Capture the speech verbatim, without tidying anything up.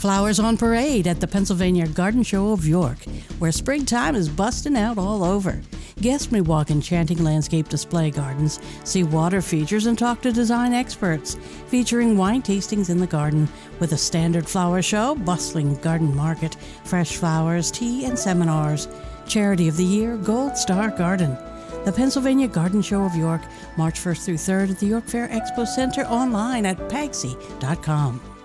Flowers on parade at the Pennsylvania Garden Show of York, where springtime is busting out all over. Guest me walk enchanting landscape display gardens, see water features, and talk to design experts, featuring wine tastings in the garden with a standard flower show, bustling garden market, fresh flowers, tea, and seminars. Charity of the Year, Gold Star Garden. The Pennsylvania Garden Show of York, March first through third at the York Fair Expo Center, online at pagsy dot com.